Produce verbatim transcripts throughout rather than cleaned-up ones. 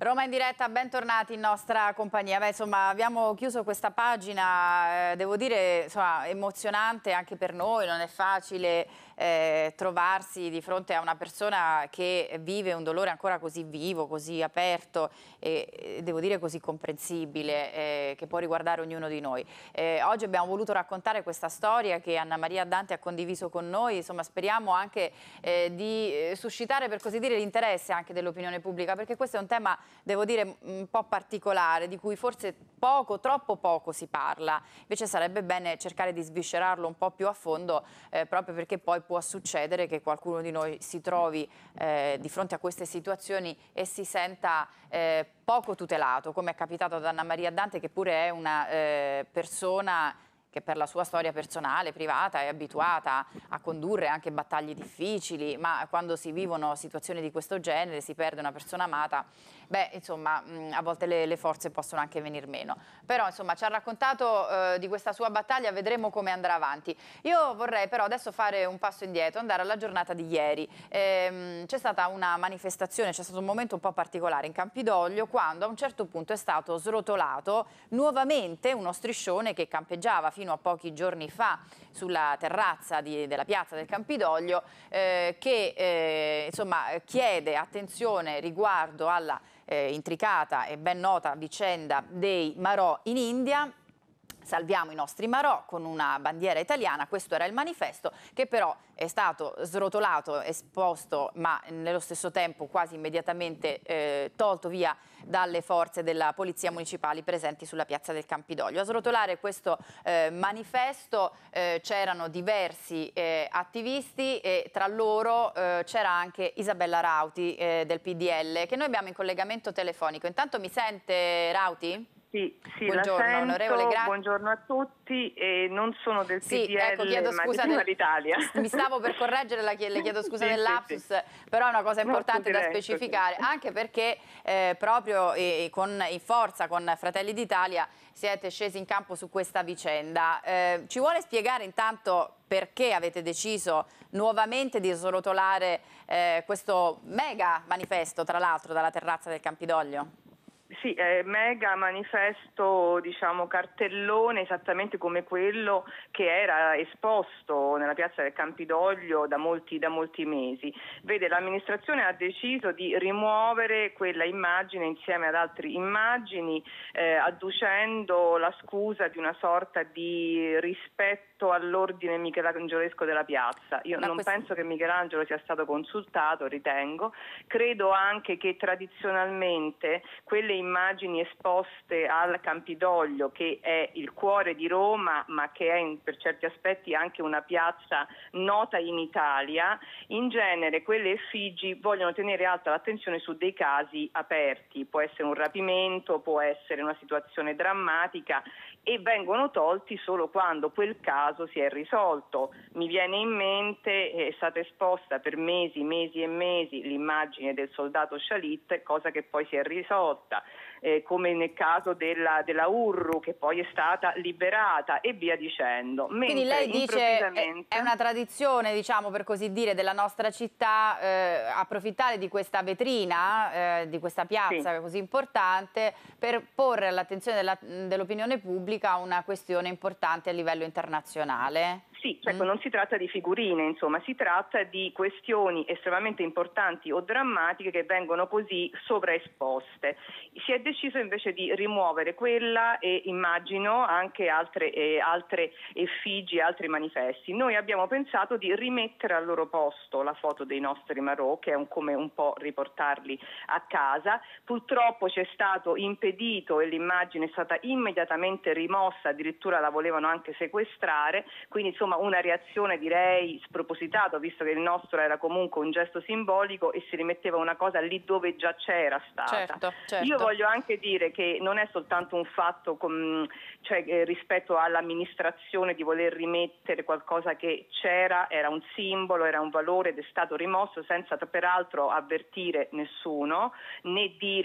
Roma in diretta, bentornati in nostra compagnia. Beh, insomma, abbiamo chiuso questa pagina, eh, devo dire, insomma, emozionante anche per noi, non è facile eh, trovarsi di fronte a una persona che vive un dolore ancora così vivo, così aperto e, e devo dire così comprensibile, eh, che può riguardare ognuno di noi. Eh, oggi abbiamo voluto raccontare questa storia che Anna Maria Dante ha condiviso con noi, insomma, speriamo anche eh, di suscitare, per così dire, l'interesse anche dell'opinione pubblica, perché questo è un tema, devo dire, un po' particolare, di cui forse poco, troppo poco si parla. Invece sarebbe bene cercare di sviscerarlo un po' più a fondo, eh, proprio perché poi può succedere che qualcuno di noi si trovi eh, di fronte a queste situazioni e si senta eh, poco tutelato, come è capitato ad Anna Maria Dante, che pure è una eh, persona che per la sua storia personale, privata, è abituata a condurre anche battaglie difficili, ma quando si vivono situazioni di questo genere, si perde una persona amata, beh, insomma, mh, a volte le, le forze possono anche venir meno. Però, insomma, ci ha raccontato eh, di questa sua battaglia, vedremo come andrà avanti. Io vorrei però adesso fare un passo indietro, andare alla giornata di ieri. Ehm, c'è stata una manifestazione, c'è stato un momento un po' particolare in Campidoglio, quando a un certo punto è stato srotolato nuovamente uno striscione che campeggiava fino a pochi giorni fa sulla terrazza di, della piazza del Campidoglio, eh, che eh, insomma, chiede attenzione riguardo alla eh, intricata e ben nota vicenda dei marò in India. Salviamo i nostri marò con una bandiera italiana, questo era il manifesto, che però è stato srotolato, esposto, ma nello stesso tempo quasi immediatamente eh, tolto via dalle forze della polizia municipali presenti sulla piazza del Campidoglio. A srotolare questo eh, manifesto eh, c'erano diversi eh, attivisti e tra loro eh, c'era anche Isabella Rauti eh, del P D L, che noi abbiamo in collegamento telefonico. Intanto mi sente Rauti? Sì, sì, buongiorno, la sento, onorevole, grazie. buongiorno a tutti, e non sono del sì, P D L, ecco, chiedo ma scusa di Prima del... l'Italia. Mi stavo per correggere, la chiedo, le chiedo scusa sì, del lapsus, sì, sì. però è una cosa No, importante da lei, specificare, anche perché eh, proprio eh, con, in forza con Fratelli d'Italia siete scesi in campo su questa vicenda. Eh, ci vuole spiegare intanto perché avete deciso nuovamente di srotolare eh, questo mega manifesto, tra l'altro, dalla terrazza del Campidoglio? Sì, eh, mega manifesto, diciamo cartellone, esattamente come quello che era esposto nella piazza del Campidoglio da molti, da molti mesi. Vede, l'amministrazione ha deciso di rimuovere quella immagine insieme ad altre immagini, eh, adducendo la scusa di una sorta di rispetto all'ordine michelangiolesco della piazza. Io Ma non questo... penso che Michelangelo sia stato consultato, ritengo. Credo anche che tradizionalmente quelle immagini esposte al Campidoglio, che è il cuore di Roma ma che è in, per certi aspetti anche una piazza nota in Italia, in genere quelle effigi vogliono tenere alta l'attenzione su dei casi aperti, può essere un rapimento, può essere una situazione drammatica, e vengono tolti solo quando quel caso si è risolto. Mi viene in mente, è stata esposta per mesi, mesi e mesi l'immagine del soldato Shalit, cosa che poi si è risolta, eh, come nel caso della, della Urru, che poi è stata liberata, e via dicendo. Mentre Quindi lei dice improvvisamente... è una tradizione, diciamo per così dire, della nostra città eh, approfittare di questa vetrina, eh, di questa piazza Sì. così importante, per porre all'attenzione dell'opinione pubblica una questione importante a livello internazionale. Sì, cioè, mm? non si tratta di figurine, insomma, si tratta di questioni estremamente importanti o drammatiche che vengono così sovraesposte. Si è deciso invece di rimuovere quella e immagino anche altre, eh, altre effigi, altri manifesti. Noi abbiamo pensato di rimettere al loro posto la foto dei nostri marò, che è un, come un po' riportarli a casa. Purtroppo ci è stato impedito e l'immagine è stata immediatamente rimossa, addirittura la volevano anche sequestrare, quindi insomma una reazione direi spropositata, visto che il nostro era comunque un gesto simbolico e si rimetteva una cosa lì dove già c'era stata. Certo, certo. Io voglio anche dire che non è soltanto un fatto con, cioè, eh, rispetto all'amministrazione di voler rimettere qualcosa che c'era, era un simbolo, era un valore ed è stato rimosso senza peraltro avvertire nessuno, né dire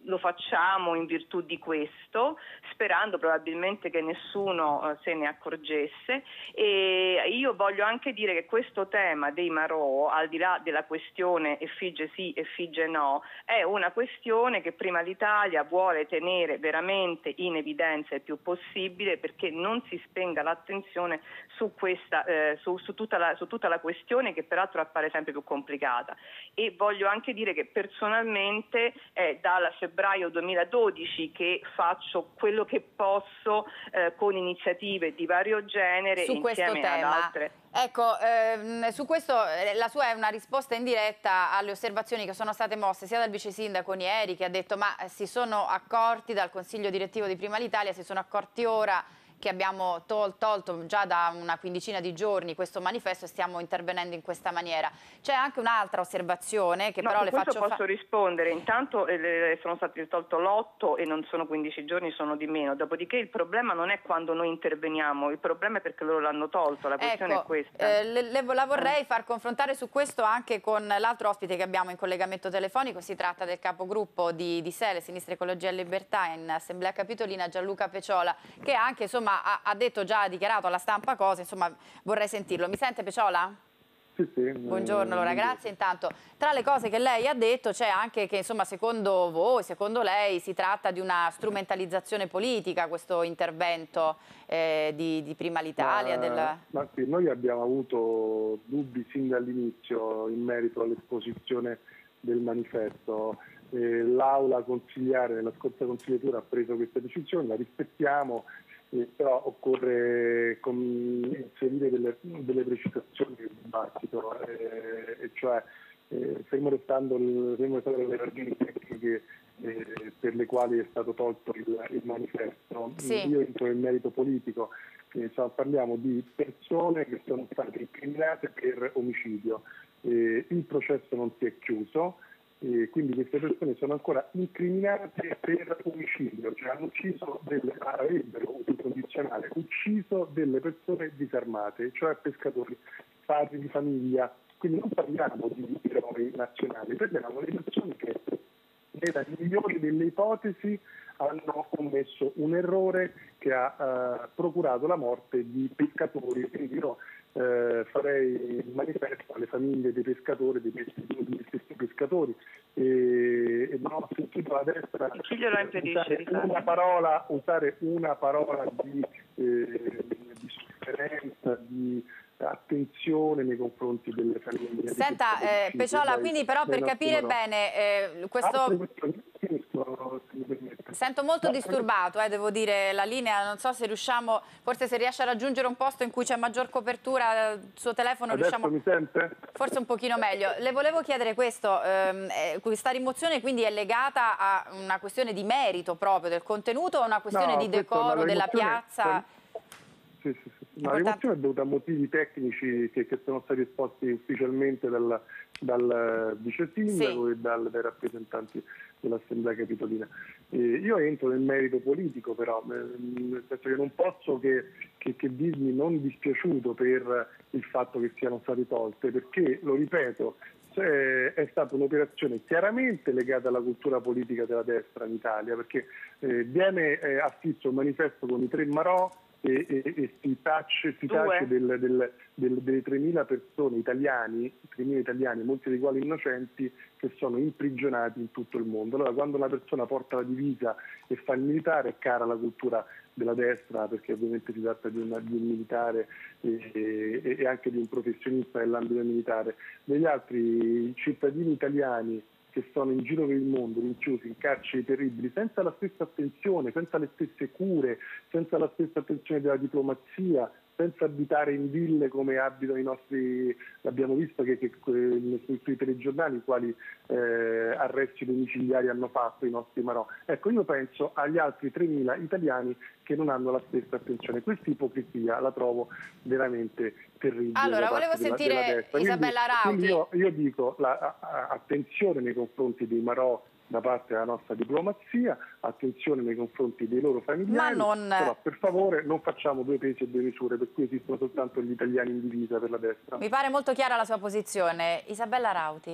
lo facciamo in virtù di questo, sperando probabilmente che nessuno eh, se ne accorgesse. E io voglio anche dire che questo tema dei marò, al di là della questione effigie sì, effigie no, è una questione che prima l'Italia vuole tenere veramente in evidenza il più possibile, perché non si spenga l'attenzione su, questa, eh, su, su, tutta la, su tutta la questione, che peraltro appare sempre più complicata. E voglio anche dire che personalmente è dal febbraio duemiladodici che faccio quello che posso eh, con iniziative di vario genere su questo insieme ad tema. altre. Ecco, ehm, su questo eh, la sua è una risposta indiretta alle osservazioni che sono state mosse sia dal vice sindaco Nieri, che ha detto ma eh, si sono accorti dal consiglio direttivo di Prima l'Italia, si sono accorti ora che abbiamo tol tolto già da una quindicina di giorni questo manifesto e stiamo intervenendo in questa maniera. C'è anche un'altra osservazione che no, però le questo faccio posso rispondere. Intanto eh, sono stati tolto l'otto e non sono quindici giorni, sono di meno. Dopodiché il problema non è quando noi interveniamo, il problema è perché loro l'hanno tolto, la questione ecco, è questa. Eh, le, le, la vorrei eh. far confrontare su questo anche con l'altro ospite che abbiamo in collegamento telefonico. Si tratta del capogruppo di, di Sele, Sinistra Ecologia e Libertà in Assemblea Capitolina, Gianluca Peciola, che anche insomma ha, ha detto già, ha dichiarato alla stampa cose, insomma vorrei sentirlo. Mi sente Peciola? Sì, sì, buongiorno, allora buongiorno. grazie. Intanto tra le cose che lei ha detto c'è anche che insomma secondo voi, secondo lei si tratta di una strumentalizzazione politica questo intervento eh, di, di Prima l'Italia. Ma, del... ma sì, noi abbiamo avuto dubbi sin dall'inizio in merito all'esposizione del manifesto. Eh, L'aula consigliare nella scorsa consigliatura ha preso questa decisione, la rispettiamo. Eh, però occorre con, inserire delle, delle precisazioni nel dibattito, eh, e cioè eh, fermo restando, il, fermo restando le ragioni tecniche eh, per le quali è stato tolto il, il manifesto. Sì. Io entro nel merito politico, eh, cioè, parliamo di persone che sono state incriminate per omicidio, eh, il processo non si è chiuso. E quindi queste persone sono ancora incriminate per omicidio, cioè hanno ucciso delle, avrebbero in condizionale ucciso delle persone disarmate, cioè pescatori, padri di famiglia. Quindi non parliamo di eroi nazionali, parliamo di persone che nella migliore delle ipotesi hanno commesso un errore che ha eh, procurato la morte di pescatori. Quindi io eh, farei il manifesto alle famiglie dei pescatori, dei, pes degli stessi pescatori, e, e non ho sentito la destra chi glielo impedisce usare una parola, usare una parola di, eh, di sofferenza, di attenzione nei confronti delle famiglie. Senta, eh, Peciola, quindi però per capire bene eh, questo... Sento molto disturbato, eh, devo dire, la linea, non so se riusciamo, forse se riesce a raggiungere un posto in cui c'è maggior copertura, il suo telefono Adesso riusciamo... mi sente? Forse un pochino meglio. Le volevo chiedere questo, ehm, eh, questa rimozione quindi è legata a una questione di merito proprio del contenuto o a una questione no, di decoro della piazza? Sì, sì, sì. La rimozione è dovuta a motivi tecnici che, che sono stati esposti ufficialmente dal, dal vice sindaco, sì, e dal, dai rappresentanti dell'Assemblea Capitolina. Eh, io entro nel merito politico, però, nel senso che non posso che, che, che dirmi non dispiaciuto per il fatto che siano state tolte, perché, lo ripeto, è stata un'operazione chiaramente legata alla cultura politica della destra in Italia, perché eh, viene eh, affitto un manifesto con i tre marò e, e, e si tace, si tace del, del, del, delle tremila persone italiani, tremila italiani, molti dei quali innocenti, che sono imprigionati in tutto il mondo. Allora, quando una persona porta la divisa e fa il militare, è cara la cultura della destra, perché ovviamente si tratta di, una, di un militare e, e, e anche di un professionista nell'ambito militare. Degli altri cittadini italiani che sono in giro per il mondo, rinchiusi in carceri terribili, senza la stessa attenzione, senza le stesse cure, senza la stessa attenzione della diplomazia, senza abitare in ville come abitano i nostri, l'abbiamo visto che, che sui, sui telegiornali quali eh, arresti domiciliari hanno fatto i nostri marò. Ecco, io penso agli altri tremila italiani che non hanno la stessa attenzione. Questa ipocrisia la trovo veramente terribile. Allora, volevo della, sentire della Isabella quindi, Rauti. Quindi io, io dico la, a, a, attenzione nei confronti dei marò da parte della nostra diplomazia, attenzione nei confronti dei loro familiari, ma non... però per favore non facciamo due pesi e due misure, per cui esistono soltanto gli italiani in divisa per la destra. Mi pare molto chiara la sua posizione. Isabella Rauti.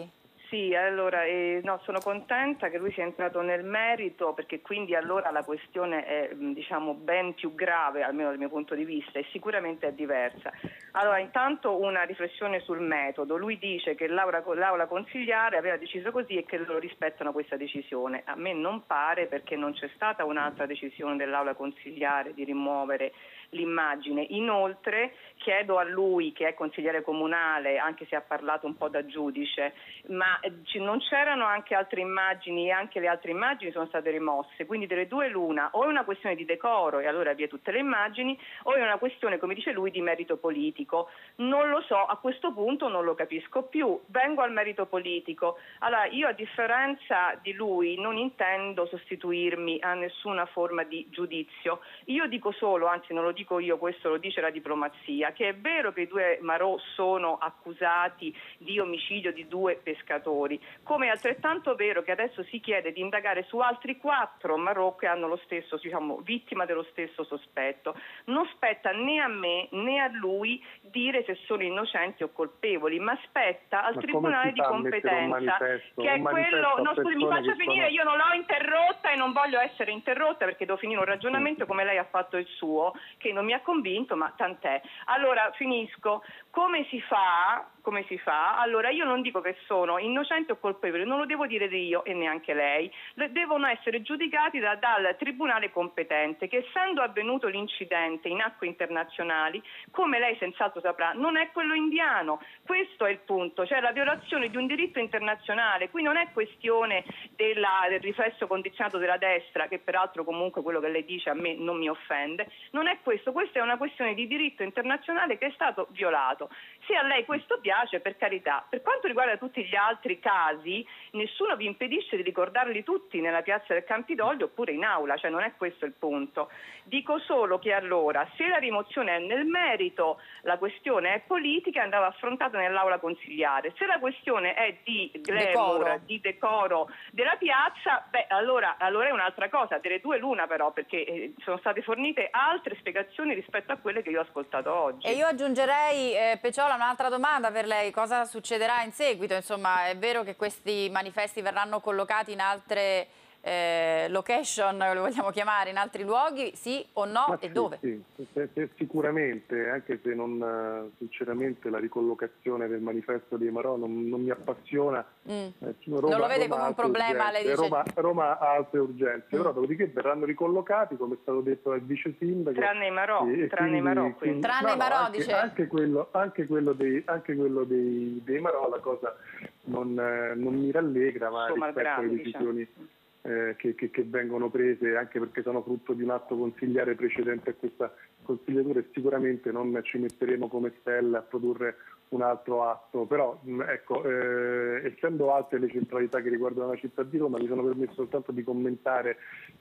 Sì, allora eh, no, sono contenta che lui sia entrato nel merito, perché quindi allora la questione è diciamo ben più grave, almeno dal mio punto di vista, e sicuramente è diversa. Allora, intanto una riflessione sul metodo. Lui dice che l'aula consigliare aveva deciso così e che loro rispettano questa decisione. A me non pare, perché non c'è stata un'altra decisione dell'aula consigliare di rimuovere l'immagine. Inoltre chiedo a lui, che è consigliere comunale, anche se ha parlato un po' da giudice, ma non c'erano anche altre immagini, e anche le altre immagini sono state rimosse, quindi delle due l'una: o è una questione di decoro e allora via tutte le immagini, o è una questione, come dice lui, di merito politico. Non lo so, a questo punto non lo capisco più. Vengo al merito politico. Allora, io, a differenza di lui, non intendo sostituirmi a nessuna forma di giudizio. Io dico solo, anzi non lo dico io, questo lo dice la diplomazia, che è vero che i due Marò sono accusati di omicidio di due pescatori, come è altrettanto vero che adesso si chiede di indagare su altri quattro Marò che hanno lo stesso, diciamo, vittima dello stesso sospetto. Non spetta né a me né a lui dire se sono innocenti o colpevoli, ma spetta al ma tribunale di competenza, che è quello. No, scusi, mi faccia finire, sono... io non l'ho interrotta e non voglio essere interrotta, perché devo finire un ragionamento come lei ha fatto il suo, che non mi ha convinto, ma tant'è. Allora finisco. Come si fa? Come si fa? Allora, io non dico che sono innocenti o colpevoli, non lo devo dire io e neanche lei, devono essere giudicati da, dal tribunale competente, che essendo avvenuto l'incidente in acque internazionali, come lei senz'altro saprà, non è quello indiano. Questo è il punto, cioè la violazione di un diritto internazionale. Qui non è questione della, del riflesso condizionato della destra, che peraltro comunque quello che lei dice a me non mi offende, non è questo, questa è una questione di diritto internazionale che è stato violato. Se a lei questo piace, per carità. Per quanto riguarda tutti gli altri casi, nessuno vi impedisce di ricordarli tutti nella piazza del Campidoglio oppure in aula, cioè non è questo il punto. Dico solo che allora, se la rimozione è nel merito, la questione è politica e andava affrontata nell'aula consigliare. Se la questione è di glamour, decoro. di decoro della piazza, beh allora, allora è un'altra cosa, delle due l'una però, perché eh, sono state fornite altre spiegazioni rispetto a quelle che io ho ascoltato oggi. E io aggiungerei, eh, Pecciola, un'altra domanda per lei: cosa succederà in seguito? Insomma, è vero che questi manifesti verranno collocati in altre eh, location, lo vogliamo chiamare, in altri luoghi, sì o no? Ma e sì, dove? Sì, sicuramente, anche se non, sinceramente la ricollocazione del manifesto di Marò non, non mi appassiona. Mm. Eh, Roma, non lo vede Roma come un problema, urgenze. lei dice... Roma, Roma ha altre urgenze, mm. però dopodiché verranno ricollocati, come è stato detto dal vice sindaco. Tranne i Marò, e, tranne i Marò, quindi. Tranne no, i Marò, no, anche, dice... Anche quello, anche quello, dei, anche quello dei, dei Marò, la cosa non, non mi rallegra, ma Insomma, rispetto alle decisioni... Diciamo. Eh, che, che, che vengono prese, anche perché sono frutto di un atto consigliare precedente a questa consigliatura, e sicuramente non ci metteremo come stelle a produrre un altro atto, però ecco, eh, essendo alte le centralità che riguardano la città di Roma, mi sono permesso soltanto di commentare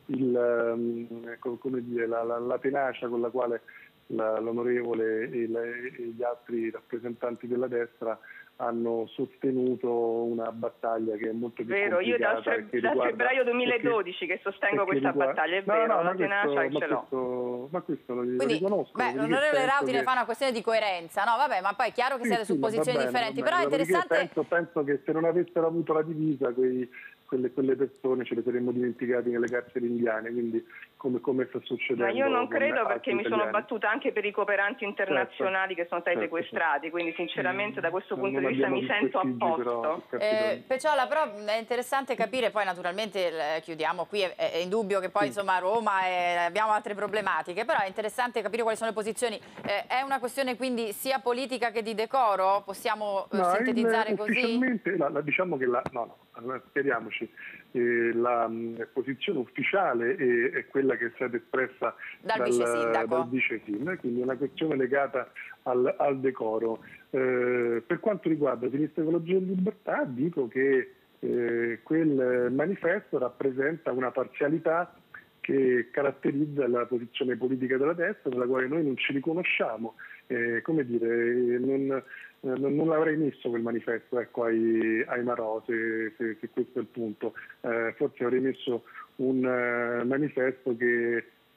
il, um, come dire, la, la, la tenacia con la quale l'onorevole e, e gli altri rappresentanti della destra hanno sostenuto una battaglia che è molto più vero, complicata. Io dal, che dal riguarda, febbraio duemiladodici che, che sostengo che questa riguarda, battaglia, è no, vero, no, la tenacia che ce l'ho. Ma questo non Quindi, riconosco. Beh, l'onorevole Rauti che... ne fa una questione di coerenza, no? Vabbè, ma poi è chiaro che sì, siete sì, su posizioni bene, differenti, però è interessante... Penso, penso che se non avessero avuto la divisa, quei... Quelle, quelle persone ce le saremmo dimenticati nelle carceri indiane, quindi come, come sta succedendo. Ma io non credo, perché mi sono battuta anche per i cooperanti internazionali, certo, che sono stati certo, sequestrati, certo. Quindi sinceramente mm, da questo punto di vista mi sento a posto. Eh, Pecciola, però è interessante capire, poi naturalmente eh, chiudiamo qui, è, è indubbio che poi insomma a Roma è, abbiamo altre problematiche, però è interessante capire quali sono le posizioni. Eh, è una questione quindi sia politica che di decoro? Possiamo eh, no, sintetizzare il, così? Ufficialmente, la, la, diciamo che la, no, no, speriamoci. Eh, la mh, posizione ufficiale è, è quella che è stata espressa dal, dal vice sindaco, dal vice sindaco, quindi è una questione legata al, al decoro. Eh, per quanto riguarda Sinistra Ecologia e Libertà, dico che eh, quel manifesto rappresenta una parzialità che caratterizza la posizione politica della destra, nella quale noi non ci riconosciamo. Eh, come dire, non, non, non l'avrei messo quel manifesto, ecco, ai, ai Marò, se, se, se questo è il punto. Eh, forse avrei messo un uh, manifesto che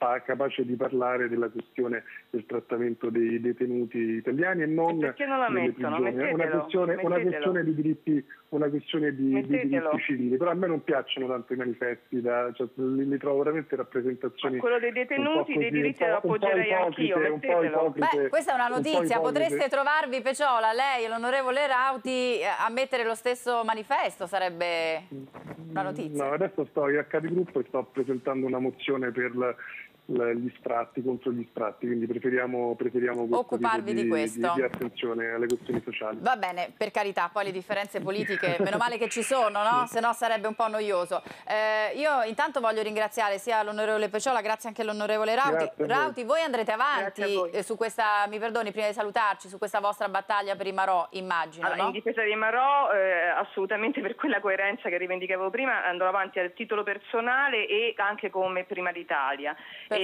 capace di parlare della questione del trattamento dei detenuti italiani e non, e perché non la mettono? Mettetelo, una questione, una questione di diritti, una questione di, di diritti civili. Però a me non piacciono tanto i manifesti, da, cioè, li, li trovo veramente rappresentazioni. Ma quello dei detenuti, dei diritti lo appoggerei anch'io. Beh, questa è una notizia, un potreste trovarvi Peciola, lei e l'onorevole Rauti a mettere lo stesso manifesto, sarebbe una notizia. No, adesso sto a capigruppo e sto presentando una mozione per la, la, gli sfratti, contro gli sfratti, quindi preferiamo, preferiamo occuparvi di, di questo. Di, di attenzione alle questioni sociali. Va bene, per carità, poi le differenze politiche, meno male che ci sono, no? Se no sarebbe un po' noioso. Eh, io intanto voglio ringraziare sia l'onorevole Peciola, grazie anche all'onorevole Rauti. Voi. Rauti, voi andrete avanti voi. su questa, mi perdoni, prima di salutarci, su questa vostra battaglia per i Marò, immagino, allora, no? In difesa dei Marò, eh, assolutamente, per quella coerenza che rivendicavo prima, andrò avanti a titolo personale e anche come Prima d'Italia.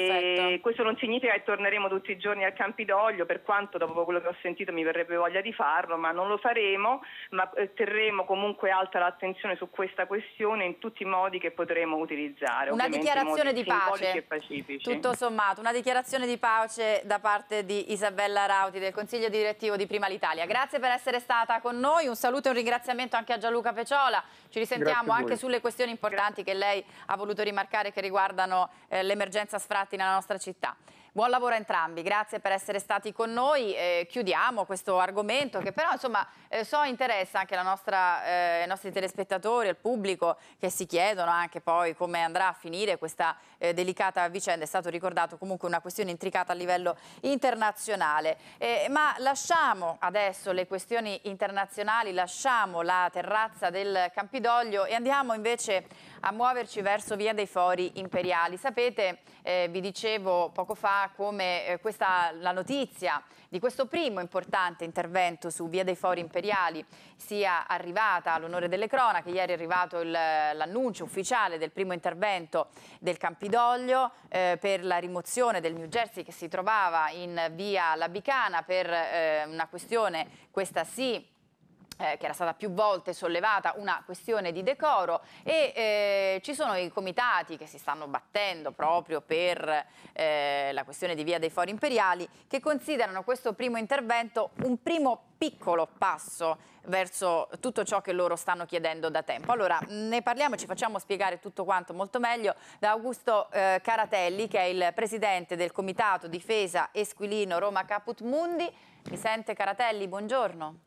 E questo non significa che torneremo tutti i giorni al Campidoglio, per quanto dopo quello che ho sentito mi verrebbe voglia di farlo, ma non lo faremo, ma eh, terremo comunque alta l'attenzione su questa questione in tutti i modi che potremo utilizzare. Una dichiarazione di pace, e pacifici. Tutto sommato, una dichiarazione di pace da parte di Isabella Rauti del Consiglio direttivo di Prima l'Italia. Grazie per essere stata con noi, un saluto e un ringraziamento anche a Gianluca Peciola. Ci risentiamo anche sulle questioni importanti Grazie. che lei ha voluto rimarcare che riguardano eh, l'emergenza sfratti nella nostra città. Buon lavoro a entrambi, grazie per essere stati con noi. Eh, chiudiamo questo argomento che però insomma eh, so interessa anche la nostra, eh, i nostri telespettatori, il pubblico che si chiedono anche poi come andrà a finire questa eh, delicata vicenda. È stato ricordato comunque una questione intricata a livello internazionale. Eh, ma lasciamo adesso le questioni internazionali, lasciamo la terrazza del Campidoglio e andiamo invece a muoverci verso Via dei Fori Imperiali. Sapete, eh, vi dicevo poco fa come eh, questa, la notizia di questo primo importante intervento su Via dei Fori Imperiali sia arrivata all'onore delle cronache. Ieri è arrivato l'annuncio ufficiale del primo intervento del Campidoglio eh, per la rimozione del New Jersey che si trovava in Via Labicana per eh, una questione, questa sì, Eh, che era stata più volte sollevata, una questione di decoro e eh, ci sono i comitati che si stanno battendo proprio per eh, la questione di Via dei Fori Imperiali che considerano questo primo intervento un primo piccolo passo verso tutto ciò che loro stanno chiedendo da tempo. Allora ne parliamo e ci facciamo spiegare tutto quanto molto meglio da Augusto eh, Caratelli, che è il presidente del Comitato Difesa Esquilino Roma Caput Mundi. Mi sente Caratelli? Buongiorno.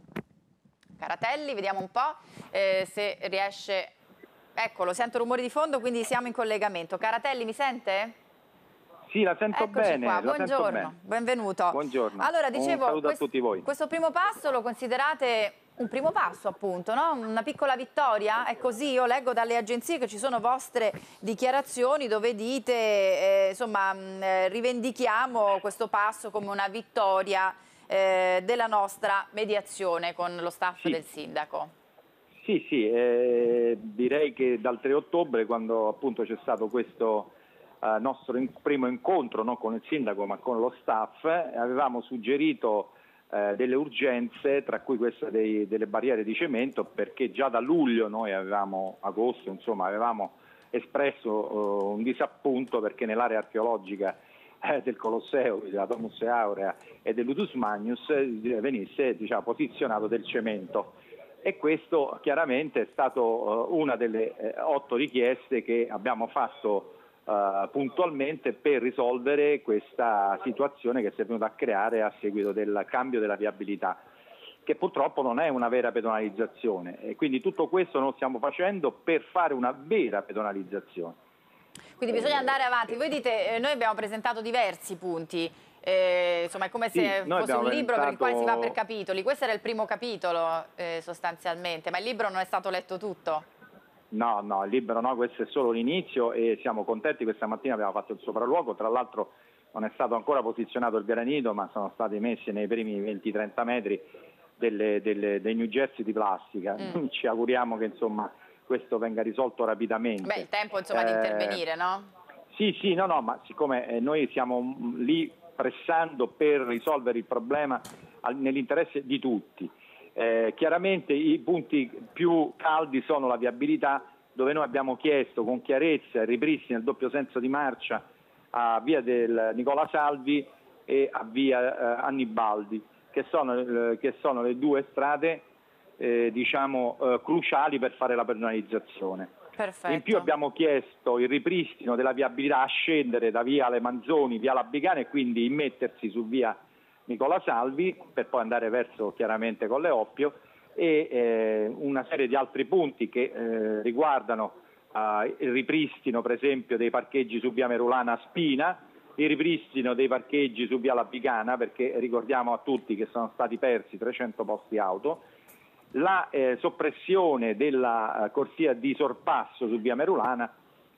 Caratelli, vediamo un po' eh, se riesce, eccolo, sento rumori di fondo, quindi siamo in collegamento. Caratelli, mi sente? Sì, la sento Eccoci bene. Qua. La Buongiorno, sento bene. benvenuto. Buongiorno. Allora, dicevo, un saluto questo, a tutti voi. Questo primo passo lo considerate un primo passo, appunto, no? Una piccola vittoria? È così? Io leggo dalle agenzie che ci sono vostre dichiarazioni dove dite, eh, insomma, mh, rivendichiamo questo passo come una vittoria Eh, della nostra mediazione con lo staff sì. del sindaco. Sì, sì, eh, direi che dal tre ottobre, quando appunto c'è stato questo eh, nostro in primo incontro non con il sindaco ma con lo staff, eh, avevamo suggerito eh, delle urgenze, tra cui questa dei, delle barriere di cemento, perché già da luglio noi avevamo, agosto insomma, avevamo espresso eh, un disappunto perché nell'area archeologica del Colosseo, della Domus Aurea e dell'Udus Magnus venisse, diciamo, posizionato del cemento, e questo chiaramente è stato uh, una delle eh, otto richieste che abbiamo fatto uh, puntualmente per risolvere questa situazione che si è venuta a creare a seguito del cambio della viabilità, che purtroppo non è una vera pedonalizzazione, e quindi tutto questo lo stiamo facendo per fare una vera pedonalizzazione. Quindi bisogna andare avanti. Voi dite, eh, noi abbiamo presentato diversi punti, eh, insomma è come se sì, fosse un libro presentato... per il quale si va per capitoli. Questo era il primo capitolo eh, sostanzialmente, ma il libro non è stato letto tutto? No, no, il libro no, questo è solo l'inizio e siamo contenti. Questa mattina abbiamo fatto il sopralluogo, tra l'altro non è stato ancora posizionato il granito, ma sono stati messi nei primi venti trenta metri delle, delle, dei New Jersey di plastica. Mm. Ci auguriamo che insomma questo venga risolto rapidamente. Beh, il tempo insomma eh, di intervenire, no? Sì, sì, no, no, ma siccome eh, noi siamo lì pressando per risolvere il problema nell'interesse di tutti. Eh, chiaramente i punti più caldi sono la viabilità, dove noi abbiamo chiesto con chiarezza il ripristino del doppio senso di marcia a via del Nicola Salvi e a via eh, Annibaldi, che sono, eh, che sono le due strade eh, diciamo, eh, cruciali per fare la pedonalizzazione. Perfetto. In più abbiamo chiesto il ripristino della viabilità a scendere da via Le Manzoni, via Labicana e quindi immettersi su via Nicola Salvi per poi andare verso chiaramente Colle Oppio, e eh, una serie di altri punti che eh, riguardano eh, il ripristino per esempio dei parcheggi su via Merulana a Spina, il ripristino dei parcheggi su via Labicana, perché ricordiamo a tutti che sono stati persi trecento posti auto, la eh, soppressione della uh, corsia di sorpasso su via Merulana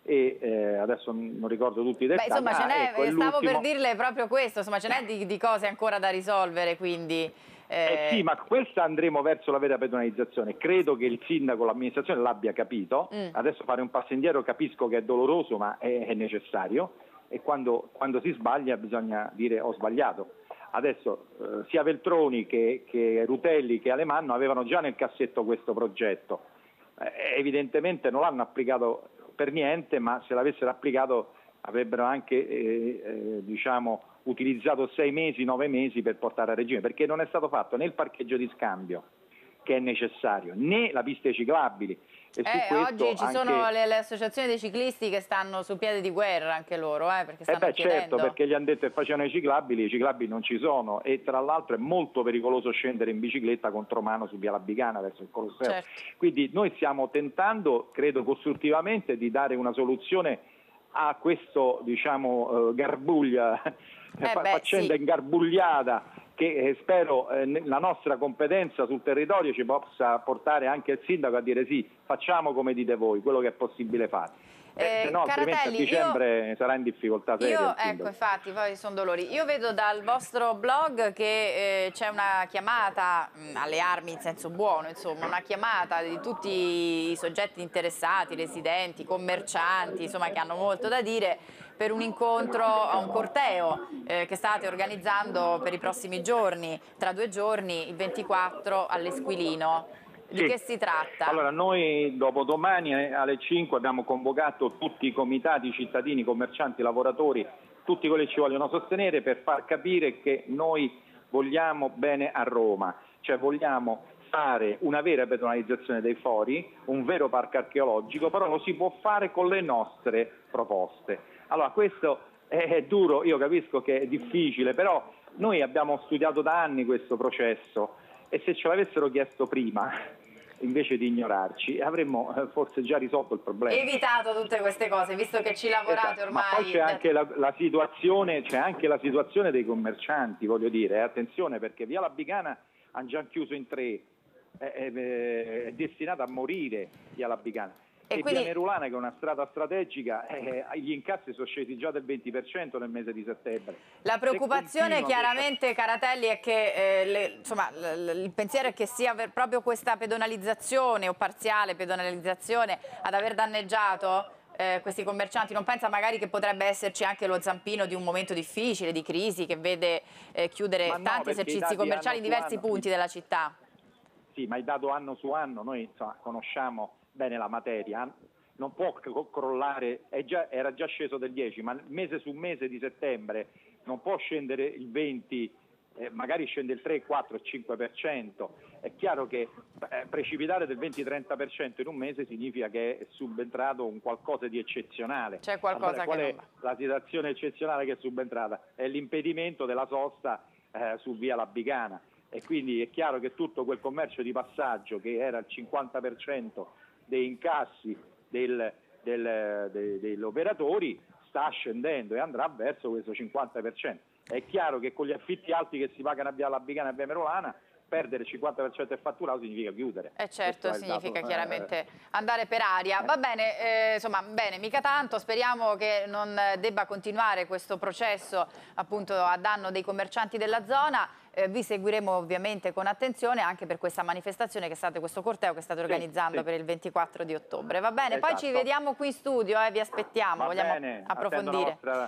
e eh, adesso non ricordo tutti i dettagli. Beh, insomma, ce n'è, ah, ecco, stavo per dirle proprio questo, insomma, ce n'è di, di cose ancora da risolvere, quindi... Eh... eh sì, ma questa andremo verso la vera pedonalizzazione. Credo che il sindaco, l'amministrazione l'abbia capito. Mm. Adesso fare un passo indietro capisco che è doloroso, ma è, è necessario, e quando, quando si sbaglia bisogna dire ho sbagliato. Adesso eh, sia Veltroni che, che Rutelli che Alemanno avevano già nel cassetto questo progetto, eh, evidentemente non l'hanno applicato per niente, ma se l'avessero applicato avrebbero anche eh, eh, diciamo, utilizzato sei mesi, nove mesi per portare a regime, perché non è stato fatto né il parcheggio di scambio che è necessario, né la piste ciclabili. E eh, su oggi ci anche... sono le, le associazioni dei ciclisti che stanno su piede di guerra anche loro, eh, perché stanno eh beh, chiedendo... certo, perché gli hanno detto che facevano i ciclabili, i ciclabili non ci sono, e tra l'altro è molto pericoloso scendere in bicicletta contromano su via Labicana verso il Colosseo. Certo. Quindi noi stiamo tentando, credo costruttivamente, di dare una soluzione a questo diciamo garbuglia, eh beh, faccenda sì. ingarbugliata, che eh, spero eh, la nostra competenza sul territorio ci possa portare anche il sindaco a dire sì, facciamo come dite voi, quello che è possibile fare. Eh, se no, altrimenti a dicembre io, sarà in difficoltà seria. Io, ecco, infatti, poi sono dolori. Io vedo dal vostro blog che eh, c'è una chiamata mh, alle armi in senso buono, insomma, una chiamata di tutti i soggetti interessati, residenti, commercianti, insomma, che hanno molto da dire, per un incontro, un corteo eh, che state organizzando per i prossimi giorni, tra due giorni, il ventiquattro all'Esquilino. Di sì. Che si tratta? Allora, noi dopodomani alle cinque abbiamo convocato tutti i comitati, cittadini, commercianti, lavoratori, tutti quelli che ci vogliono sostenere, per far capire che noi vogliamo bene a Roma, cioè vogliamo fare una vera pedonalizzazione dei fori, un vero parco archeologico, però lo si può fare con le nostre proposte. Allora, questo è duro, io capisco che è difficile, però noi abbiamo studiato da anni questo processo, e se ce l'avessero chiesto prima, invece di ignorarci, avremmo forse già risolto il problema. Evitato tutte queste cose, visto che ci lavorate esatto, ormai. Ma poi c'è anche la, la situazione, c'è anche la situazione dei commercianti, voglio dire, eh, attenzione, perché via Labicana hanno già chiuso in tre, è, è, è destinata a morire via Labicana. E, e quindi... via Merulana, che è una strada strategica, eh, gli incassi sono scesi già del venti per cento nel mese di settembre. La preoccupazione chiaramente, Caratelli, è che eh, le, insomma, il pensiero è che sia proprio questa pedonalizzazione o parziale pedonalizzazione ad aver danneggiato eh, questi commercianti. Non pensa magari che potrebbe esserci anche lo zampino di un momento difficile, di crisi, che vede eh, chiudere no, tanti esercizi commerciali in diversi anno, punti sì. della città? Sì, ma è dato anno su anno, noi insomma, conosciamo bene la materia, non può crollare, è già, era già sceso del dieci, ma mese su mese di settembre non può scendere il venti, eh, magari scende il tre, quattro, cinque per cento. È chiaro che eh, precipitare del venti trenta per cento in un mese significa che è subentrato un qualcosa di eccezionale. C'è qualcosa allora, qual che è non... la situazione eccezionale che è subentrata? È l'impedimento della sosta eh, su via Labicana, e quindi è chiaro che tutto quel commercio di passaggio che era il cinquanta per cento dei incassi del, del, de, degli operatori sta scendendo e andrà verso questo cinquanta per cento. È chiaro che con gli affitti alti che si pagano a via Labicana e a via Merulana, perdere il cinquanta per cento del fatturato significa chiudere. Eh certo, significa dato, chiaramente eh, andare per aria. Eh. Va bene, eh, insomma, bene, mica tanto, speriamo che non debba continuare questo processo appunto a danno dei commercianti della zona. Eh, vi seguiremo ovviamente con attenzione anche per questa manifestazione che state, questo corteo che state organizzando sì, sì. per il ventiquattro di ottobre. Va bene, esatto. Poi ci vediamo qui in studio, eh, vi aspettiamo, Va vogliamo bene, approfondire.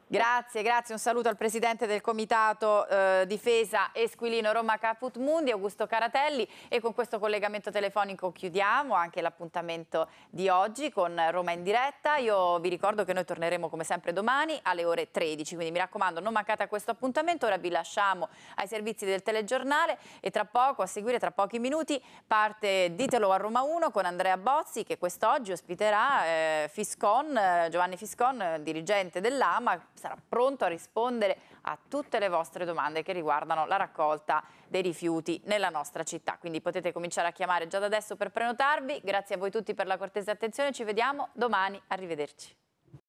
Grazie, grazie. Un saluto al Presidente del Comitato eh, Difesa Esquilino Roma Caput Mundi, Augusto Caratelli, e con questo collegamento telefonico chiudiamo anche l'appuntamento di oggi con Roma in diretta. Io vi ricordo che noi torneremo come sempre domani alle ore tredici, quindi mi raccomando non mancate a questo appuntamento. Ora vi lasciamo ai servizi del telegiornale e tra poco, a seguire tra pochi minuti, parte Ditelo a Roma uno con Andrea Bozzi, che quest'oggi ospiterà eh, Fiscon, eh, Giovanni Fiscon, eh, dirigente dell'AMA. Sarà pronto a rispondere a tutte le vostre domande che riguardano la raccolta dei rifiuti nella nostra città. Quindi potete cominciare a chiamare già da adesso per prenotarvi. Grazie a voi tutti per la cortese attenzione, ci vediamo domani, arrivederci.